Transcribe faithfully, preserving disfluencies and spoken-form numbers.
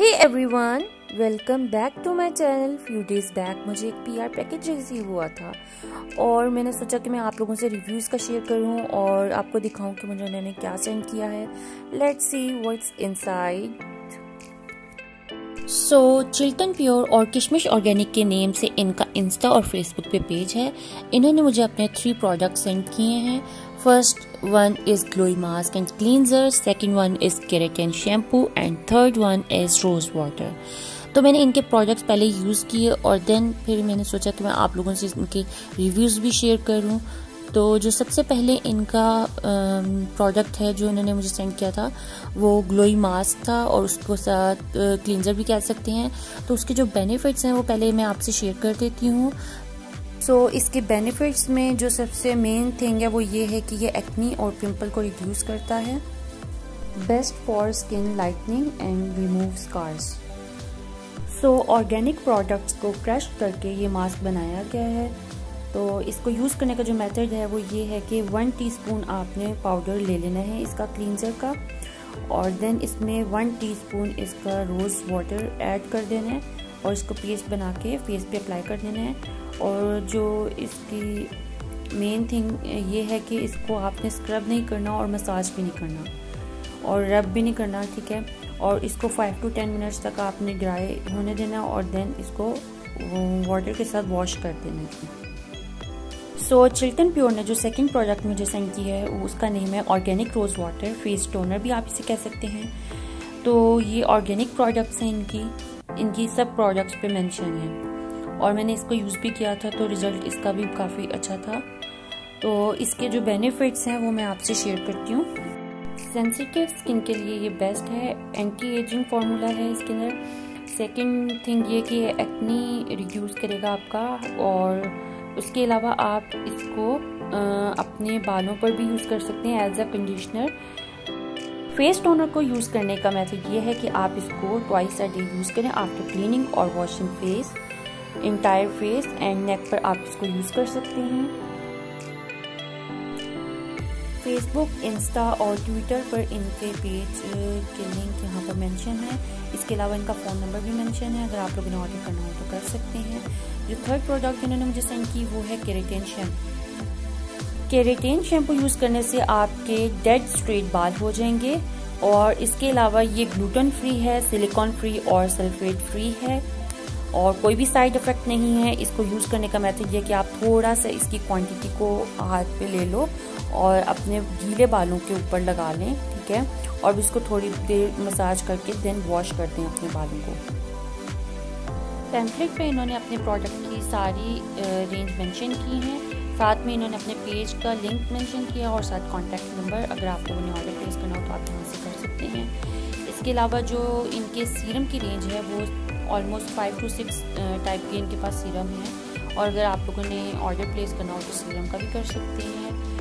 Hey everyone, welcome back to my channel. Few days back मुझे एक PR package receive हुआ था और मैंने सोचा कि मैं आप लोगों से रिव्यूज़ का शेयर करूं और आपको दिखाऊं कि मुझे उन्होंने क्या सेंड किया है। Let's see what's inside. So Chilton pure और किशमिश ऑर्गेनिक के नेम से इनका इंस्टा और फेसबुक पे पेज है। इन्होंने मुझे अपने थ्री प्रोडक्ट सेंड किए हैं। First one is glowy mask and cleanser, second one is keratin shampoo and third one is rose water. तो मैंने इनके प्रोडक्ट्स पहले यूज़ किए और देन फिर मैंने सोचा कि मैं आप लोगों से इनके रिव्यूज़ भी शेयर करूं। तो जो सबसे पहले इनका प्रोडक्ट है जो इन्होंने मुझे सेंड किया था वो ग्लोई मास्क था और उसको साथ क्लींजर भी कह सकते हैं। तो उसके जो बेनिफिट्स हैं वो पहले मैं आपसे शेयर कर देती हूँ। सो so, इसके बेनिफिट्स में जो सबसे मेन थिंग है वो ये है कि ये एक्नी और पिंपल को रिड्यूस करता है। Best for skin lightening and remove scars. So organic products को क्रश करके ये मास्क बनाया गया है। तो इसको यूज़ करने का जो मेथड है वो ये है कि वन टीस्पून आपने पाउडर ले लेना है इसका क्लींजर का और देन इसमें वन टीस्पून इसका रोज़ वाटर ऐड कर देना है और इसको पेस्ट बना के फेस पे अप्लाई कर देना है। और जो इसकी मेन थिंग ये है कि इसको आपने स्क्रब नहीं करना और मसाज भी नहीं करना और रब भी नहीं करना, ठीक है। और इसको फाइव टू टेन मिनट्स तक आपने ड्राई होने देना और देन इसको वाटर के साथ वॉश कर देना है। सो चिल्टन प्योर ने जो सेकंड प्रोडक्ट मुझे सेंड किया है उसका नेम है organic rose water face toner भी आप इसे कह सकते हैं। तो ये ऑर्गेनिक प्रोडक्ट्स हैं, इनकी इनकी सब प्रोडक्ट्स पे मेंशन है और मैंने इसको यूज़ भी किया था तो रिज़ल्ट इसका भी काफ़ी अच्छा था। तो इसके जो बेनिफिट्स हैं वो मैं आपसे शेयर करती हूँ। सेंसिटिव स्किन के लिए ये बेस्ट है, एंटी एजिंग फार्मूला है इसके अंदर। सेकंड थिंग ये कि एक्नी रिड्यूस करेगा आपका और उसके अलावा आप इसको आ, अपने बालों पर भी यूज़ कर सकते हैं as a conditioner. Face toner को यूज़ करने का मेथड ये है कि आप इसको ट्वाइस अ डे यूज़ करें आफ्टर क्लीनिंग और washing face, entire face and neck पर आप इसको यूज़ कर सकते हैं। फेसबुक, इंस्टा और ट्विटर पर इनके पेज के लिंक यहाँ पर मेंशन है। इसके अलावा इनका फ़ोन नंबर भी मेंशन है, अगर आप लोगों ने ऑर्डर करना हो तो कर सकते हैं। जो थर्ड प्रोडक्ट इन्होंने मुझे सेंड की वो है keratin shampoo. Keratin shampoo use करने से आपके डेड स्ट्रेट बाल हो जाएंगे और इसके अलावा ये ग्लूटेन फ्री है, सिलिकॉन फ्री और सल्फेट फ्री है और कोई भी साइड इफ़ेक्ट नहीं है। इसको यूज़ करने का मेथड ये कि आप थोड़ा सा इसकी क्वांटिटी को हाथ पे ले लो और अपने गीले बालों के ऊपर लगा लें, ठीक है, और इसको थोड़ी देर मसाज करके देन वॉश कर दें अपने बालों को। पैम्फलेट पे इन्होंने अपने प्रोडक्ट की सारी रेंज मेंशन की है, साथ में इन्होंने अपने पेज का लिंक मेंशन किया और साथ कॉन्टैक्ट नंबर, अगर आप लोगों ने ऑर्डर प्लेस करना हो तो आप यहाँ से कर सकते हैं। इसके अलावा जो इनके सीरम की रेंज है वो almost five to six type के इनके पास सीरम है और अगर आप लोगों ने ऑर्डर प्लेस करना हो तो सीरम का भी कर सकते हैं।